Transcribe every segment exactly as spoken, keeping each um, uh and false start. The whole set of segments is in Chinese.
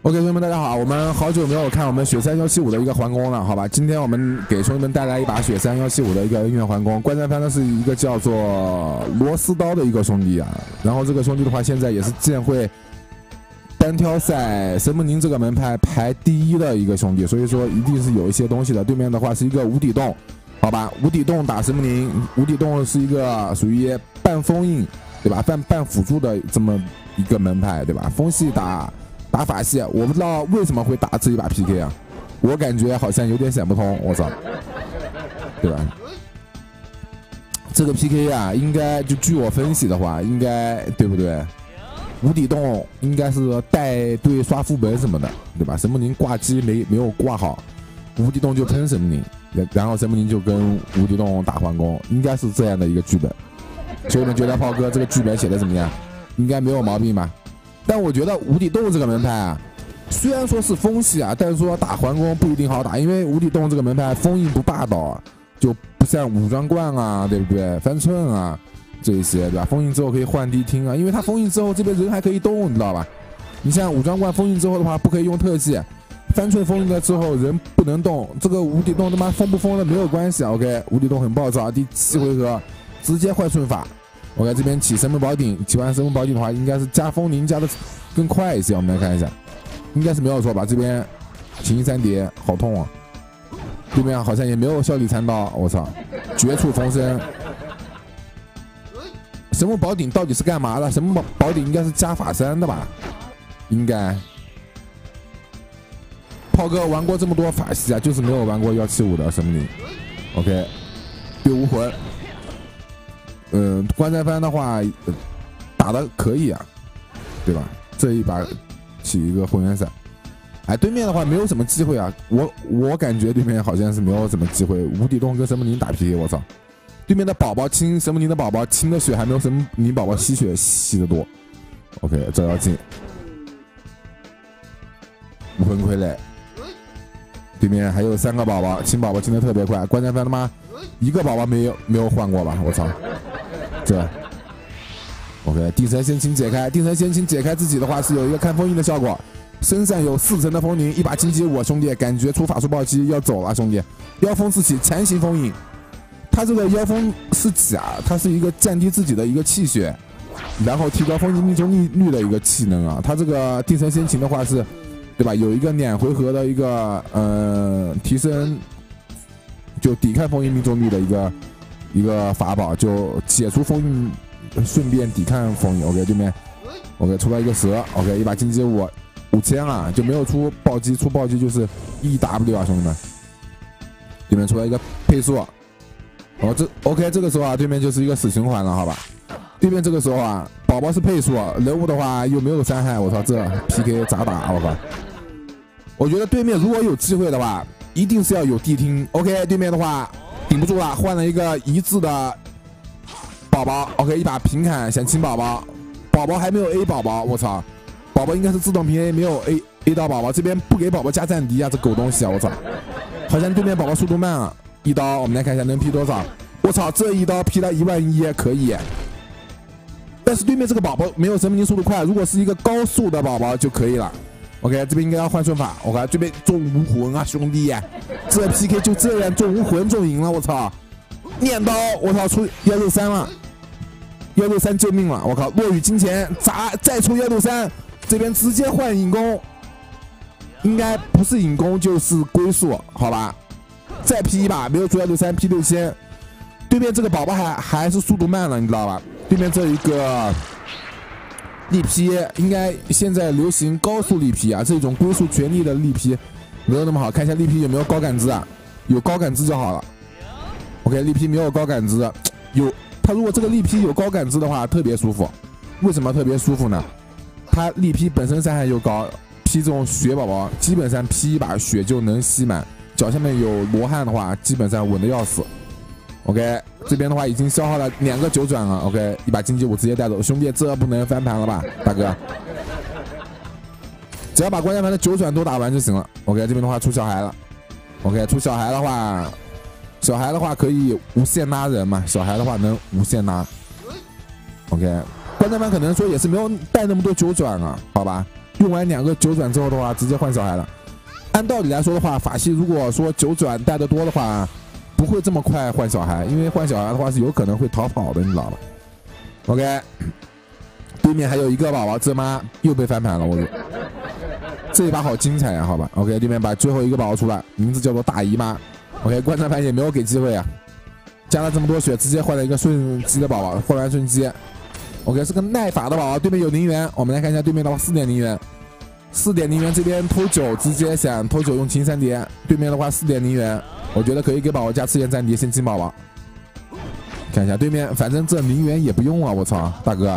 OK， 兄弟们，大家好！我们好久没有看我们雪山幺七五的一个环攻了，好吧？今天我们给兄弟们带来一把雪山幺七五的一个恩怨环攻。观战方呢是一个叫做螺丝刀的一个兄弟啊，然后这个兄弟的话，现在也是剑会单挑赛神木宁这个门派排第一的一个兄弟，所以说一定是有一些东西的。对面的话是一个无底洞，好吧？无底洞打神木宁，无底洞是一个属于半封印，对吧？半半辅助的这么一个门派，对吧？风系打。打法系，我不知道为什么会打这一把 P K 啊，我感觉好像有点想不通，我操，对吧？这个 P K 啊，应该就据我分析的话，应该对不对？无底洞应该是带队刷副本什么的，对吧？神木宁挂机没没有挂好，无底洞就喷神木宁，然后神木宁就跟无底洞打环攻，应该是这样的一个剧本。所以你们觉得炮哥这个剧本写的怎么样？应该没有毛病吧？但我觉得无底洞这个门派啊，虽然说是风系啊，但是说打环攻不一定好打，因为无底洞这个门派封印不霸道啊，就不像武装冠啊，对不对？翻寸啊这一些，对吧？封印之后可以换地听啊，因为他封印之后这边人还可以动，你知道吧？你像武装冠封印之后的话，不可以用特技，翻寸封印了之后人不能动，这个无底洞他妈封不封的没有关系 ，OK？ 无底洞很暴躁，第七回合直接换顺法。OK， 这边起神木宝鼎，起完神木宝鼎的话，应该是加风铃加的更快一些。我们来看一下，应该是没有错吧？这边情谊三叠，好痛啊！对面好像也没有效力残刀，我操！绝处逢生，神木宝鼎到底是干嘛的？神木宝鼎应该是加法三的吧？应该。炮哥玩过这么多法系啊，就是没有玩过幺七五的神木鼎。OK， 对无魂。嗯，观战番的话打的可以啊，对吧？这一把起一个混元伞，哎，对面的话没有什么机会啊，我我感觉对面好像是没有什么机会。无底洞跟神木宁打 P K， 我操！对面的宝宝清神木宁的宝宝清的血还没有神木宁宝宝吸血吸的多。OK， 照妖镜，无魂傀儡，对面还有三个宝宝，清宝宝清的特别快。观战番他妈一个宝宝没有没有换过吧？我操！这 ，OK， 定神先清解开，定神先清解开自己的话是有一个看封印的效果，身上有四层的风铃，一把金鸡我兄弟感觉出法术暴击要走了，兄弟，妖风四起强行封印，他这个妖风四起啊，它是一个降低自己的一个气血，然后提高封印命中率率的一个技能啊，他这个定神先清的话是，对吧？有一个两回合的一个呃提升，就抵抗封印命中率的一个。一个法宝就解除封印，顺便抵抗封印。OK， 对面 OK 出了一个蛇 ，OK 一把金鸡五五千啊，就没有出暴击，出暴击就是 E W 啊，兄弟们。对面出来一个配速，哦这 OK 这个时候啊，对面就是一个死循环了，好吧？对面这个时候啊，宝宝是配速，人物的话又没有伤害，我操这 P K 咋打？我靠！我觉得对面如果有机会的话，一定是要有地听。OK， 对面的话。顶不住了，换了一个一字的宝宝 ，OK， 一把平砍想清宝宝，宝宝还没有 A 宝宝，我操，宝宝应该是自动平 A， 没有 A A 到宝宝，这边不给宝宝加战敌啊，这狗东西啊，我操，好像对面宝宝速度慢啊，一刀我们来看一下能劈多少，我操，这一刀劈了一万一可以，但是对面这个宝宝没有神木宁速度快，如果是一个高速的宝宝就可以了。OK， 这边应该要换顺法。我看这边中无魂啊，兄弟，这 P K 就这样中无魂中赢了，我操！念刀，我操，出幺六三了，幺六三救命了，我靠！落雨金钱砸再出幺六三，这边直接换引弓，应该不是引弓就是龟速，好吧？再 P 一把，没有出幺六三 P 六千，对面这个宝宝还还是速度慢了，你知道吧？对面这一个。力劈应该现在流行高速力劈啊，这种龟速全力的力劈没有那么好，看一下力劈有没有高感知啊？有高感知就好了。OK， 力劈没有高感知，有它如果这个力劈有高感知的话，特别舒服。为什么特别舒服呢？它力劈本身伤害又高，劈这种血宝宝基本上劈一把血就能吸满，脚下面有罗汉的话，基本上稳的要死。OK， 这边的话已经消耗了两个九转了。OK， 一把金鸡五直接带走，兄弟，这不能翻盘了吧，大哥？只要把关键盘的九转都打完就行了。OK， 这边的话出小孩了。OK， 出小孩的话，小孩的话可以无限拉人嘛，小孩的话能无限拉。OK， 关键盘可能说也是没有带那么多九转啊，好吧？ 用完两个九转之后的话，直接换小孩了。按道理来说的话，法系如果说九转带的多的话，不会这么快换小孩，因为换小孩的话是有可能会逃跑的，你知道吧 ？OK， 对面还有一个宝宝，这妈又被翻盘了，我这一把好精彩啊，好吧 ？OK， 对面把最后一个宝宝出来，名字叫做大姨妈。OK， 观察盘也没有给机会啊，加了这么多血，直接换了一个瞬击的宝宝，换完瞬击。OK， 是个耐法的宝宝，对面有零元，我们来看一下对面的话，四点零元，四点零元这边偷九，直接想偷九用秦三叠，对面的话四点零元，我觉得可以给宝宝加赤焰战敌先清宝宝。看一下对面，反正这零元也不用啊，我操，大哥，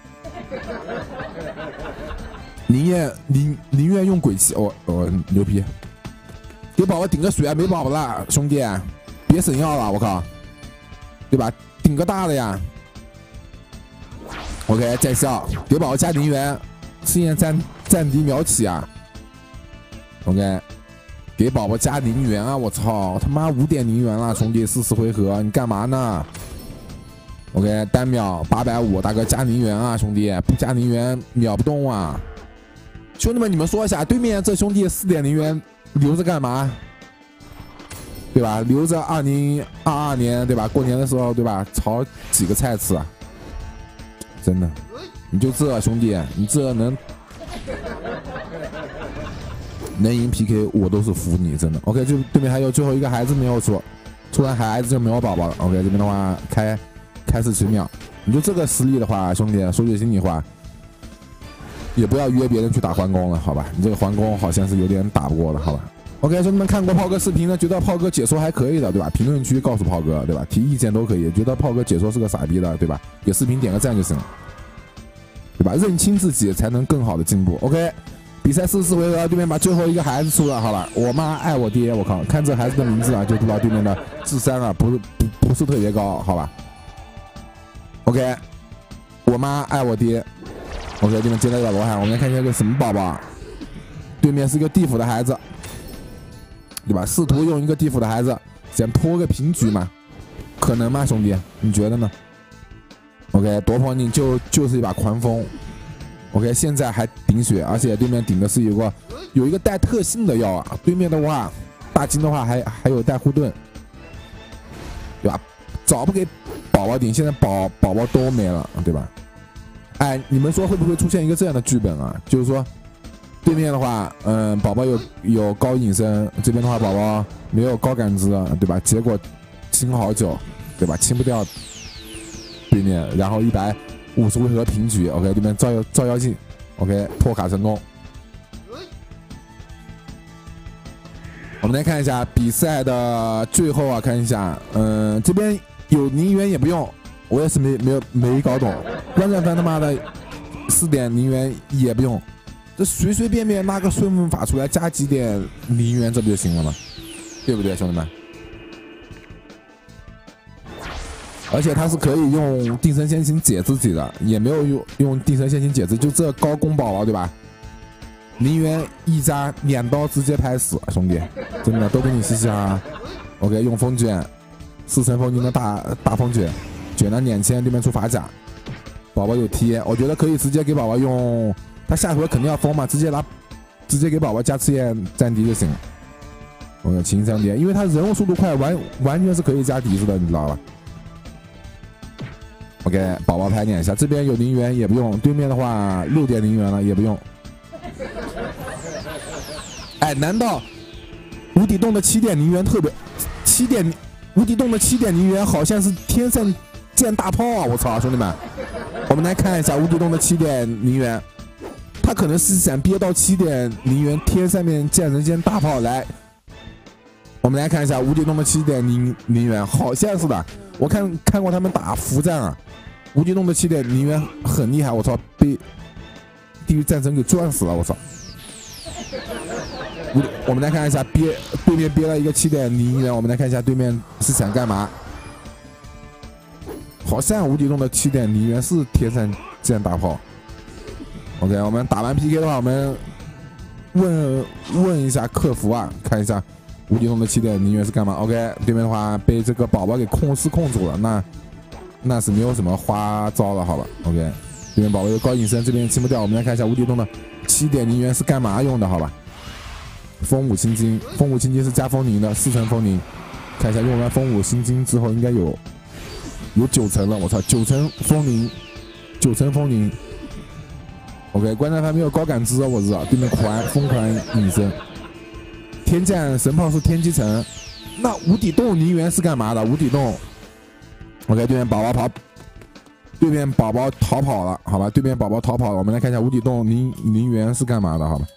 零元零零元用鬼泣，我、哦、我、哦、牛逼，给宝宝顶个水啊，没宝宝了，兄弟，别省药了，我靠，对吧？顶个大的呀。OK， 在校给宝宝加零元，赤焰战战敌秒起啊 ！OK， 给宝宝加零元啊！我操，他妈五点零元了，兄弟，四十回合你干嘛呢 ？OK， 单秒八百五，大哥加零元啊，兄弟，不加零元秒不动啊！兄弟们，你们说一下，对面这兄弟四点零元留着干嘛？对吧？留着二零二二年对吧？过年的时候对吧？炒几个菜吃啊？真的，你就这兄弟，你这能能赢 P K， 我都是服你，真的。OK， 就对面还有最后一个孩子没有出，出完孩子就没有宝宝了。OK， 这边的话开开始十秒，你就这个实力的话，兄弟，说句心里话，也不要约别人去打环攻了，好吧？你这个环攻好像是有点打不过的，好吧 ？OK， 兄弟们看过炮哥视频呢，觉得炮哥解说还可以的，对吧？评论区告诉炮哥，对吧？提意见都可以。觉得炮哥解说是个傻逼的，对吧？给视频点个赞就行了，对吧？认清自己才能更好的进步。OK， 比赛四十四回合，对面把最后一个孩子出了，好吧？我妈爱我爹，我靠！看这孩子的名字啊，就知道对面的智商啊，不是不不是特别高，好吧 ？OK， 我妈爱我爹。OK， 对面接了一个罗汉，我们来看一下个什么宝宝？对面是个地府的孩子。对吧？试图用一个地府的孩子想拖个平局嘛？可能吗，兄弟？你觉得呢 ？OK， 夺魂令就就是一把狂风。OK， 现在还顶血，而且对面顶的是有个有一个带特性的药啊。对面的话，大金的话还还有带护盾，对吧？早不给宝宝顶，现在宝宝宝都没了，对吧？哎，你们说会不会出现一个这样的剧本啊？就是说。对面的话，嗯，宝宝有有高隐身，这边的话宝宝没有高感知，对吧？结果清好久，对吧？清不掉对面，然后一百五十回合平局 ，OK， 对面照妖照妖镜 ，OK， 破卡成功。我们来看一下比赛的最后啊，看一下，嗯，这边有零元也不用，我也是没没有没搞懂，观战番他妈的四点零元也不用。这随随便便拿个顺风法出来加几点零元，这不就行了吗？对不对，兄弟们？而且他是可以用定身先行解自己的，也没有用用定身先行解自，就这高攻宝宝对吧？零元一扎两刀直接拍死，兄弟，真的都给你嘻嘻哈哈。OK， 用风卷，四层风金的大大风卷，卷了两千，对面出法甲，宝宝有 T， 我觉得可以直接给宝宝用。他下回肯定要封嘛，直接拿，直接给宝宝加赤焰战敌就行了。我有秦三叠，因为他人物速度快，完完全是可以加敌子的，你知道吧 ？OK， 宝宝拍两下，这边有零元也不用，对面的话六点零元了也不用。哎，难道无底洞的七点零元特别？七点无底洞的七点零元好像是天上见大炮啊！我操，兄弟们，我们来看一下无底洞的七点零元。他可能是想憋到七点零元，天上面见人间大炮来。我们来看一下无底洞的七点零零元，好像是的。我看看过他们打符战啊，无底洞的七点零元很厉害，我操，被地狱战神给撞死了，我操。我们来看一下憋对面憋了一个七点零元，我们来看一下对面是想干嘛。好像无底洞的七点零元是天上见大炮。OK， 我们打完 P K 的话，我们问问一下客服啊，看一下无底洞的七点零元是干嘛 ？OK， 对面的话被这个宝宝给控失控住了，那那是没有什么花招了，好吧 ？OK， 这边宝宝有高隐身，这边清不掉。我们来看一下无底洞的七点零元是干嘛用的？好吧，风舞心经，风舞心经是加风铃的，四层风铃。看一下用完风舞心经之后，应该有有九层了。我操，九层风铃，九层风铃。OK， 观察还没有高感知，我知道。对面狂疯狂隐身，天降神炮是天机层，那无底洞陵园是干嘛的？无底洞。OK， 对面宝宝跑。对面宝宝逃跑了，好吧？对面宝宝逃跑了，我们来看一下无底洞陵陵园是干嘛的，好吧？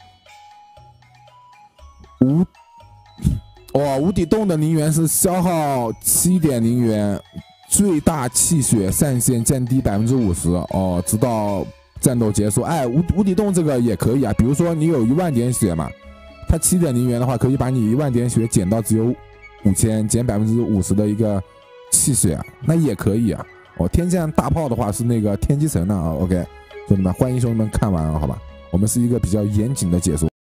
无，哦，无底洞的陵园是消耗七点零元，最大气血上限降低百分之五十哦，直到战斗结束。哎，无无底洞这个也可以啊，比如说你有一万点血嘛，它七点零元的话，可以把你一万点血减到只有五千，减百分之五十的一个气血，那也可以啊。哦，天降大炮的话是那个天机城的啊 ，OK， 兄弟们，欢迎兄弟们看完啊，好吧，我们是一个比较严谨的解说。